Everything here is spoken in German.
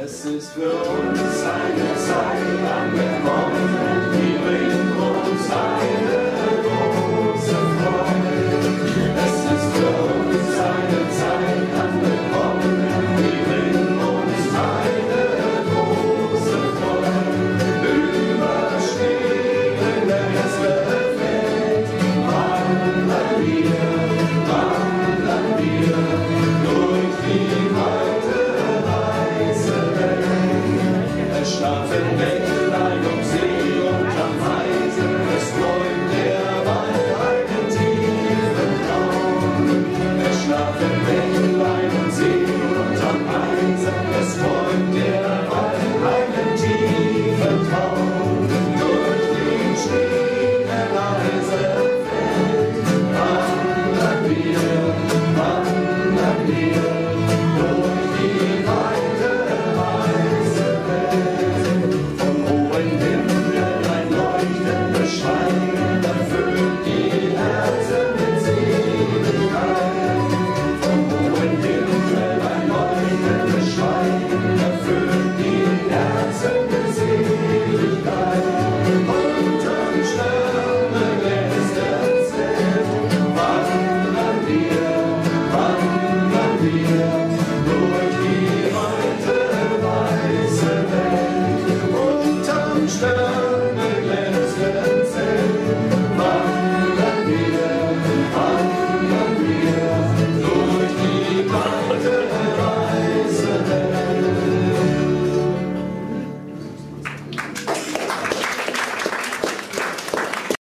Es ist für uns eine Zeit angekommen, die bringt uns eine große Freude. Es ist für uns eine Zeit angekommen, die bringt uns eine große Freude. Überstehen das Feld, wandern wir durch die weite schlafen Männlein um See und am Heise, es träumt der Wald einen tiefen Traum. Es schlafen Männlein um See und am Heise, es träumt der